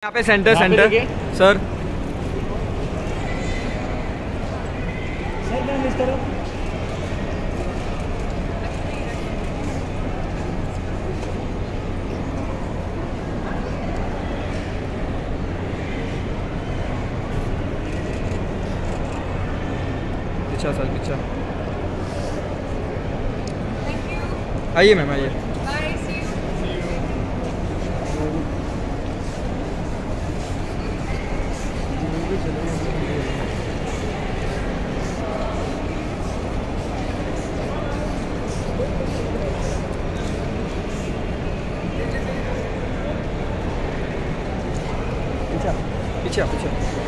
यहाँ पे centre sir sir ma'am इस तरफ पीछा सर पीछा आइए मैम आइए। पीछे पीछे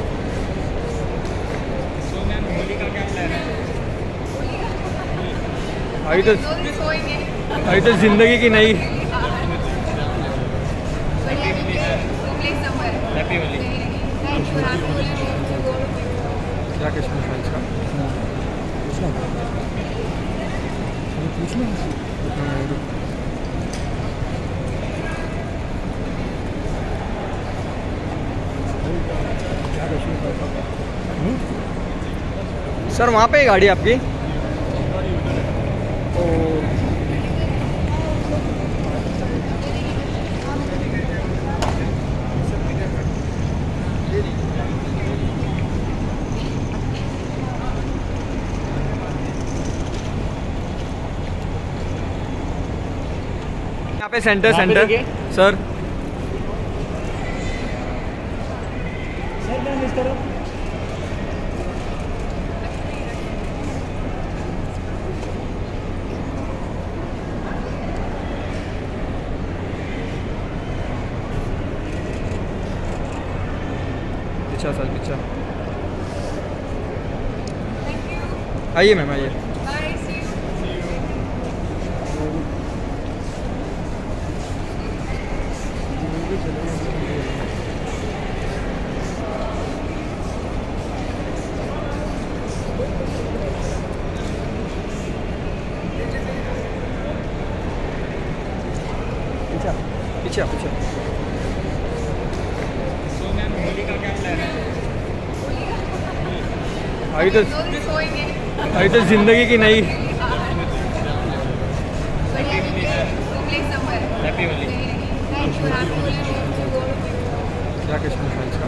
होली का क्या प्लान है? अभी तो जिंदगी की नई हैप्पी होली। क्या क्वेश्चन था इसका? सर वहाँ पे गाड़ी आपकी यहाँ पे सेंटर सर मैम इस तरफ पीछा सर पीछा आइए मैम आइए। पीछे पीछे मैम होली का क्या प्लान है? अभी तो जिंदगी की नई हैप्पी होली। क्या क्वेश्चन था इसका?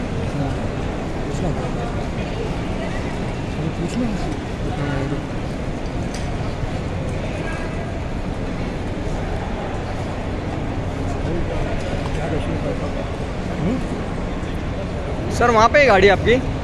सर वहाँ पे गाड़ी आपकी